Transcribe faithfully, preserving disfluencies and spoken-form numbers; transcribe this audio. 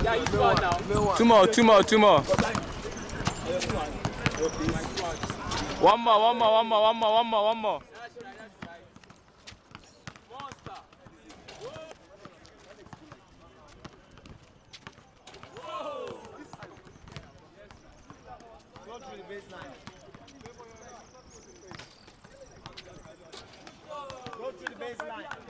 Yeah, you scored now. Two more, two more, two more. One more, one more, one more, one more, one more, one more. Go through the baseline. Go through the baseline.